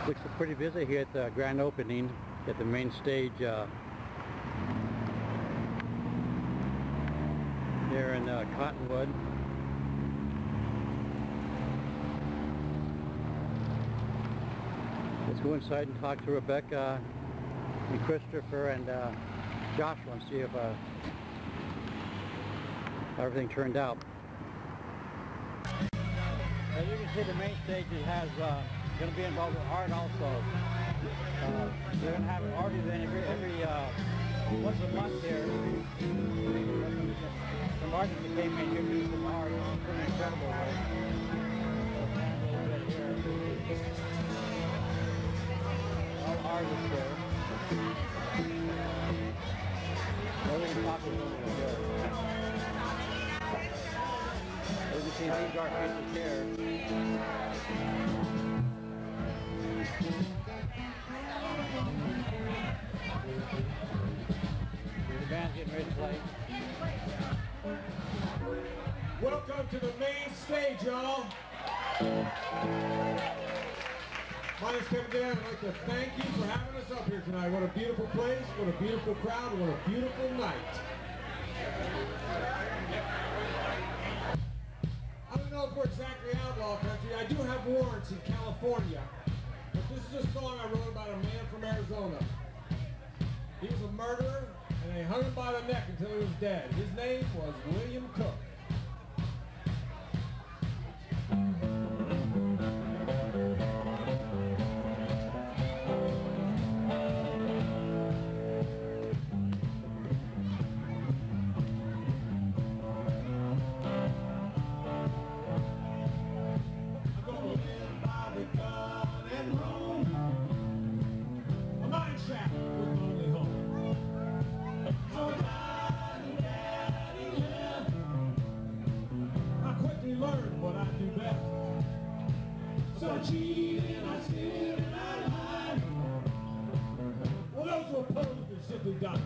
Looks pretty busy here at the grand opening at the main stage here in Cottonwood. Let's go inside and talk to Rebecca and Christopher and Joshua and see if how everything turned out. As you can see, the main stage has going to be involved with art also. They're going to have an art event every once a month here. Some artists that came in here to do some art. It's pretty incredible. Right? All artists there. Really popular over there. As you can see, these art pieces here. The band's getting ready to play. Welcome to the main stage, y'all. My name's Kevin Dan. I'd like to thank you for having us up here tonight. What a beautiful place, what a beautiful crowd, what a beautiful night. I don't know if we're exactly outlaw country. I do have warrants in California. But this is a song I wrote about a man from Arizona. He was a murderer, and they hung him by the neck until he was dead. His name was William Cook. Learn what I do best. So I cheated, I steal, and I lied. Well, those were opposed and simply done.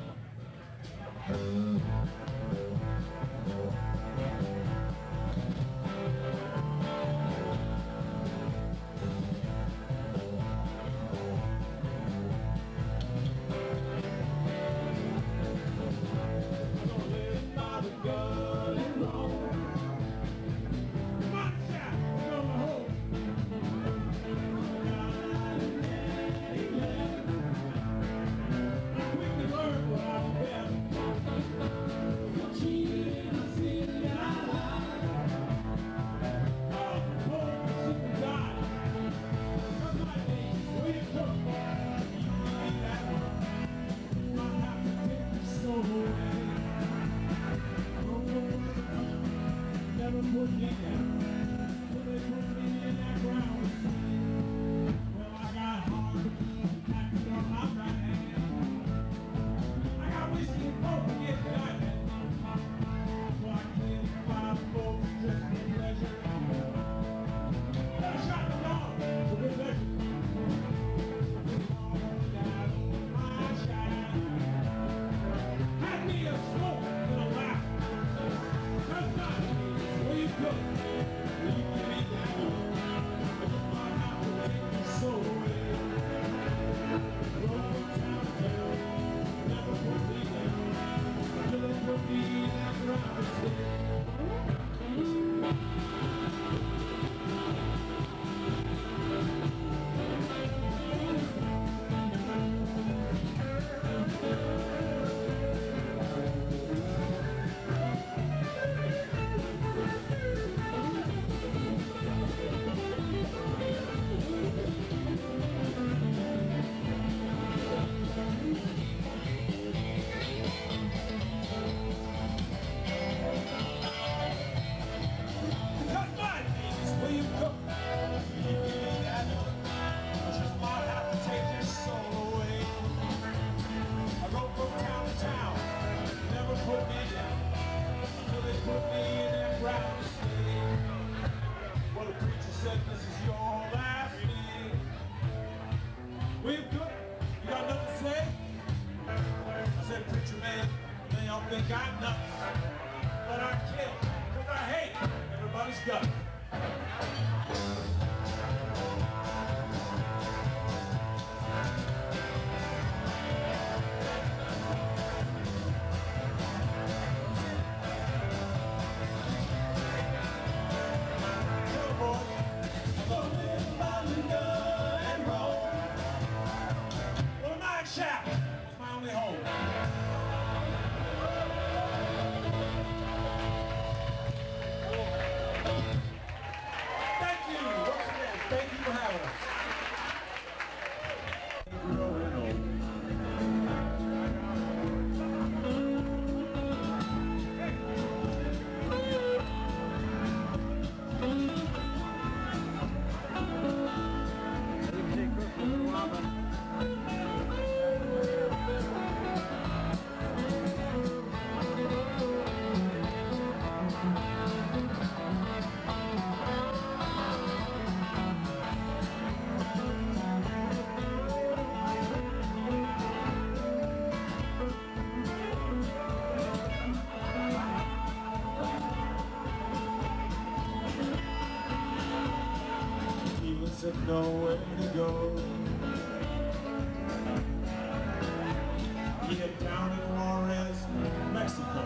I'm gonna live by the gun and roll. Never put me down, till they put me in that ground. Well, I got hard, packed on my right hand. I got whiskey and coke to get diamond. So I cleaned 5 folks just for pleasure. Then I shot the dog for good measure. Had me a smoke and a laugh. That's not me. Will you cook? Will you give me that? My house will make me so away. Roll from town to town, never put me down, till they put me in that ground to stay. Think I'm nuts, but I kill, because I hate everybody's guts. with nowhere to go. Get down in Juarez, Mexico.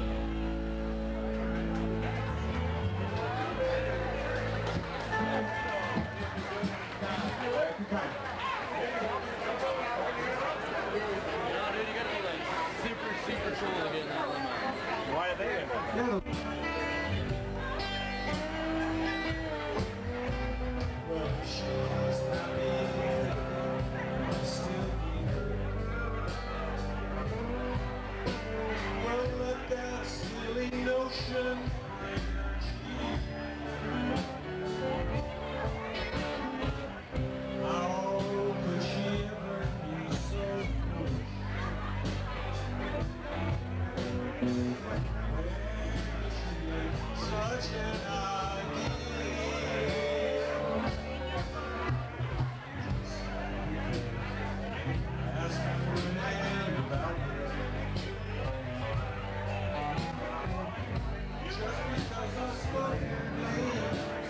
Super cool to get in that limo. Why are they in it? Well, she was happy, still here. Well, let that silly notion how could she ever be so foolish? Such an idea. Ask for an end about her. Just because I spoke your name,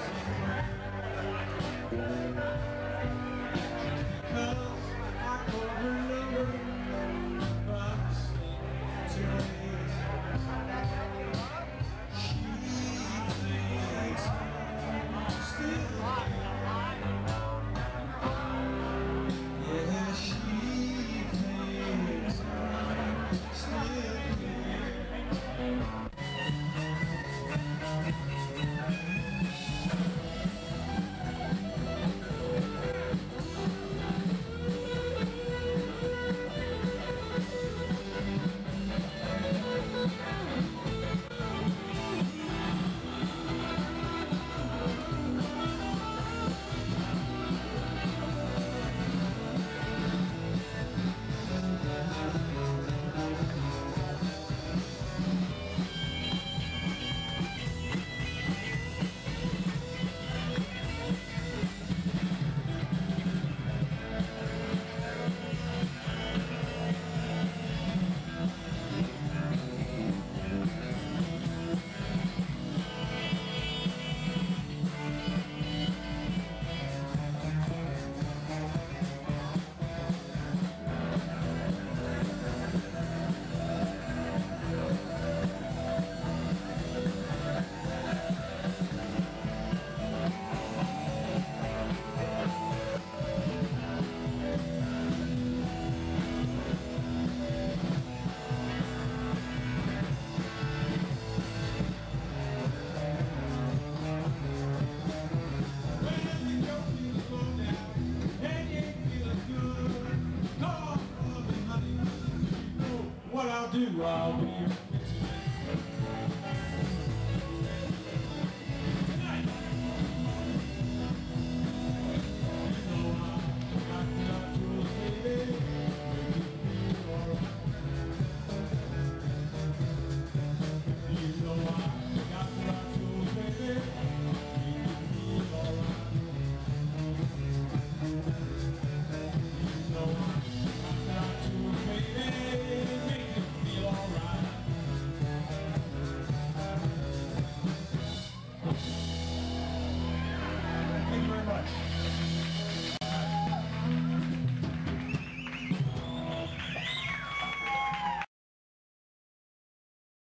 because I called her number by mistake today. What I'll do, I'll be